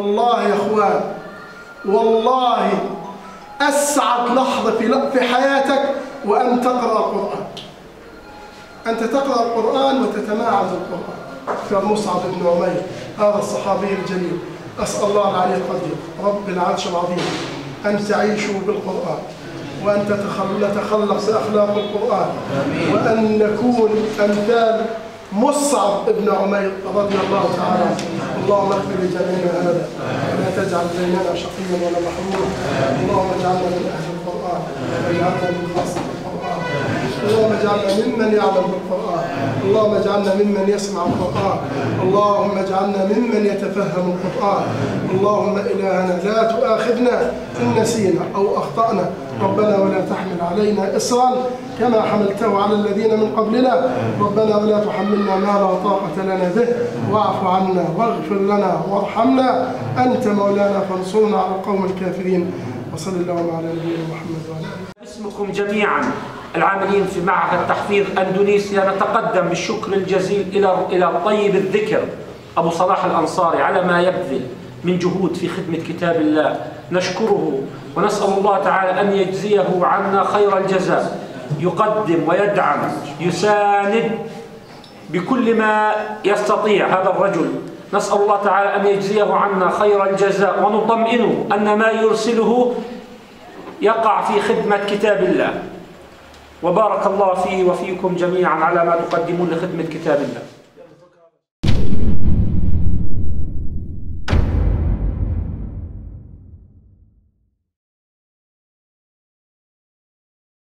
والله يا اخوان، والله اسعد لحظه في حياتك وان تقرا القران. انت تقرا القران وتتماعز القران. كمصعب بن عمير هذا الصحابي الجليل، اسال الله العلي القدير رب العرش العظيم ان تعيشوا بالقران، وان نتخلق باخلاق القران، وان نكون امثال مصعب بن عمير رضي الله تعالى عنه. اللهم اغفر لجميعنا هذا ولا تجعل بيننا شقيا ولا محروما. اللهم اجعلنا من اهل القران واجعلنا من خاصه القران. اللهم اجعلنا ممن يعلم بالقران. اللهم اجعلنا ممن يسمع القران. اللهم اجعلنا ممن يتفهم القران. اللهم الهنا لا تؤاخذنا ان نسينا او اخطانا. ربنا ولا تحمل علينا إصرا كما حملته على الذين من قبلنا. ربنا ولا تحملنا ما لا طاقة لنا به. واعف عنا واغفر لنا وارحمنا، أنت مولانا فانصرنا على القوم الكافرين. وصل اللهم على نبينا محمد وعلى آله. اسمكم جميعا العاملين في معهد تحفيظ أندونيسيا نتقدم بالشكر الجزيل إلى طيب الذكر أبو صلاح الأنصاري على ما يبذل من جهود في خدمة كتاب الله. نشكره ونسأل الله تعالى أن يجزيه عنا خير الجزاء. يقدم ويدعم يساند بكل ما يستطيع هذا الرجل. نسأل الله تعالى أن يجزيه عنا خير الجزاء ونطمئنه أن ما يرسله يقع في خدمة كتاب الله. وبارك الله فيه وفيكم جميعا على ما تقدمون لخدمة كتاب الله.